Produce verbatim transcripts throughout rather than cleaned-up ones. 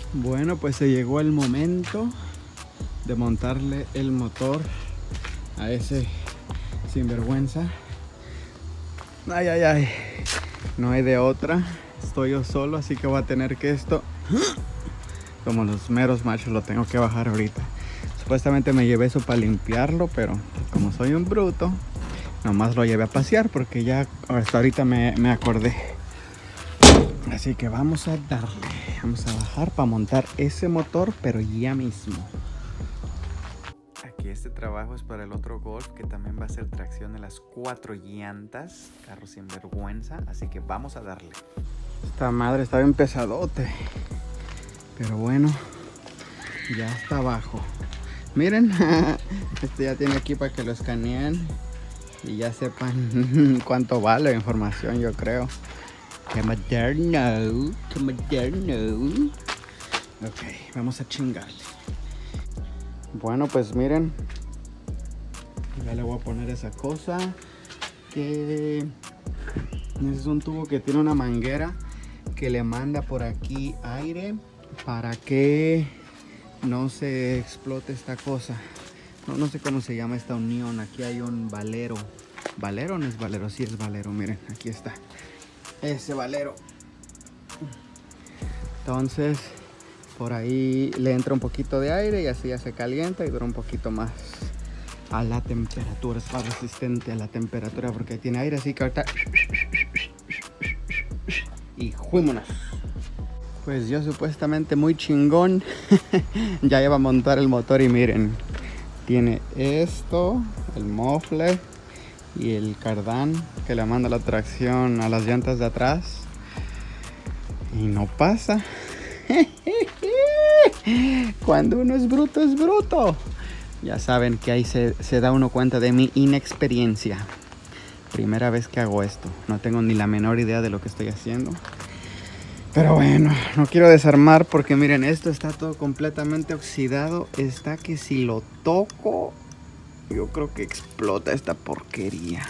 Bueno, pues se llegó el momento de montarle el motor a ese sinvergüenza. Ay, ay, ay. No hay de otra. Estoy yo solo, así que voy a tener que esto, como los meros machos, lo tengo que bajar ahorita. Supuestamente me llevé eso para limpiarlo, pero como soy un bruto, nomás lo llevé a pasear porque ya hasta ahorita me, me acordé. Así que vamos a darle. Vamos a bajar para montar ese motor, pero ya mismo. Aquí este trabajo es para el otro Golf, que también va a hacer tracción en las cuatro llantas. Carro sin vergüenza, así que vamos a darle. Esta madre está bien pesadote, pero bueno, ya está abajo. Miren, este ya tiene aquí para que lo escaneen y ya sepan cuánto vale la información, yo creo. ¡Qué moderno! ¡Qué moderno! Ok, vamos a chingarle. Bueno, pues miren, ya le voy a poner esa cosa, que es un tubo que tiene una manguera que le manda por aquí aire para que no se explote esta cosa. No, no sé cómo se llama esta unión. Aquí hay un valero. ¿Valero o no es valero? Sí es valero, miren, aquí está ese valero. Entonces por ahí le entra un poquito de aire y así ya se calienta y dura un poquito más a la temperatura. Es más resistente a la temperatura porque tiene aire, así que ahorita y juímonos. Pues yo supuestamente muy chingón ya iba a montar el motor y miren, tiene esto, el mofle y el cardán que le manda la tracción a las llantas de atrás y no pasa. Cuando uno es bruto, es bruto. Ya saben que ahí se, se da uno cuenta de mi inexperiencia. Primera vez que hago esto, no tengo ni la menor idea de lo que estoy haciendo. Pero bueno, no quiero desarmar porque miren, esto está todo completamente oxidado. Está que si lo toco, yo creo que explota esta porquería.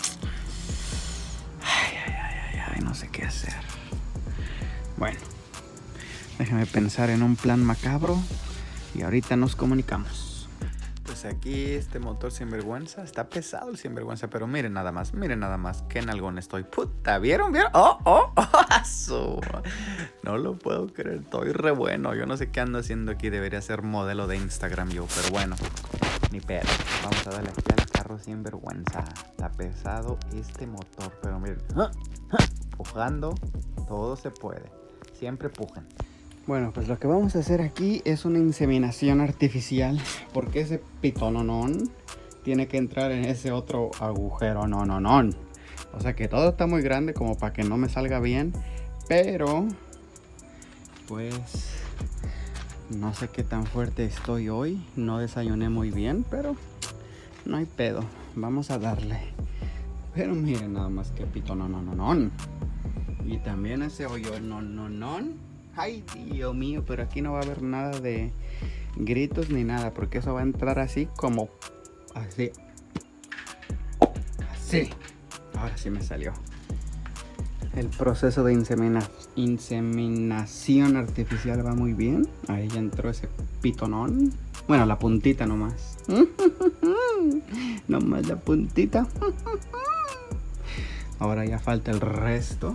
Ay, ay, ay, ay, ay, no sé qué hacer. Bueno, déjame pensar en un plan macabro y ahorita nos comunicamos. Pues aquí este motor sinvergüenza, está pesado el sinvergüenza, pero miren nada más, miren nada más, qué nalgón estoy. Puta, ¿vieron? ¿Vieron? ¡Oh, oh, oh! No lo puedo creer, estoy re bueno. Yo no sé qué ando haciendo aquí, debería ser modelo de Instagram yo, pero bueno, ni pedo. Vamos a darle aquí al carro sinvergüenza. Está pesado este motor, pero miren, pujando, todo se puede. Siempre pujan. Bueno, pues lo que vamos a hacer aquí es una inseminación artificial, porque ese pitononón tiene que entrar en ese otro agujero, no, no, no. O sea que todo está muy grande como para que no me salga bien, pero pues no sé qué tan fuerte estoy hoy. No desayuné muy bien, pero no hay pedo. Vamos a darle. Pero miren nada más que pitononón. Y también ese hoyo, no, no, no. Ay, Dios mío, pero aquí no va a haber nada de gritos ni nada, porque eso va a entrar así como así. Así. Ahora sí me salió. El proceso de insemina, inseminación artificial va muy bien. Ahí ya entró ese pitonón. Bueno, la puntita nomás. Nomás la puntita. Ahora ya falta el resto.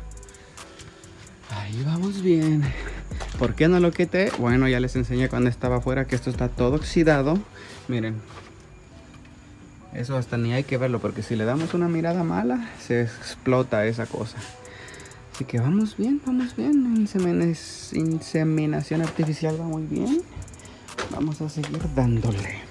Ahí vamos bien. ¿Por qué no lo quité? Bueno, ya les enseñé cuando estaba afuera que esto está todo oxidado. Miren. Eso hasta ni hay que verlo, porque si le damos una mirada mala, se explota esa cosa. Así que vamos bien, vamos bien. Inseminación, inseminación artificial va muy bien. Vamos a seguir dándole.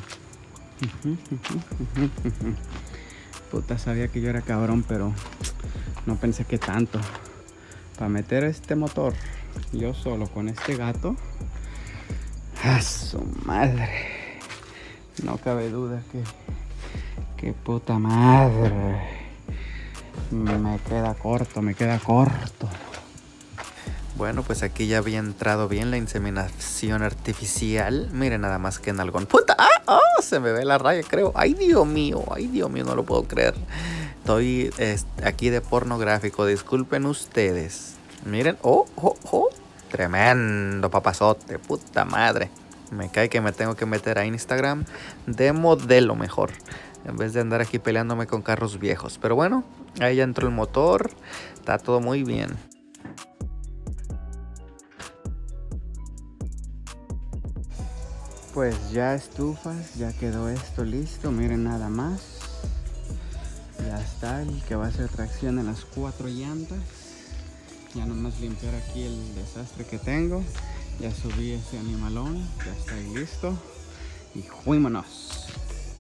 Puta, sabía que yo era cabrón, pero no pensé que tanto. Para meter este motor yo solo con este gato, ¡a su madre! No cabe duda que que puta madre, me queda corto, me queda corto. Bueno, pues aquí ya había entrado bien la inseminación artificial. Miren nada más que en algún puta, ¡ah! ¡Oh! Se me ve la raya, creo. Ay, Dios mío, ay, Dios mío, no lo puedo creer. Estoy eh, aquí de pornográfico, disculpen ustedes. Miren, oh, oh, oh. Tremendo papazote, puta madre. Me cae que me tengo que meter a Instagram de modelo mejor, en vez de andar aquí peleándome con carros viejos. Pero bueno, ahí ya entró el motor, está todo muy bien. Pues ya estufas, ya quedó esto listo, miren nada más. Ya está el que va a hacer tracción en las cuatro llantas. Ya nomás limpiar aquí el desastre que tengo. Ya subí ese animalón, ya está ahí listo. Y fuímonos.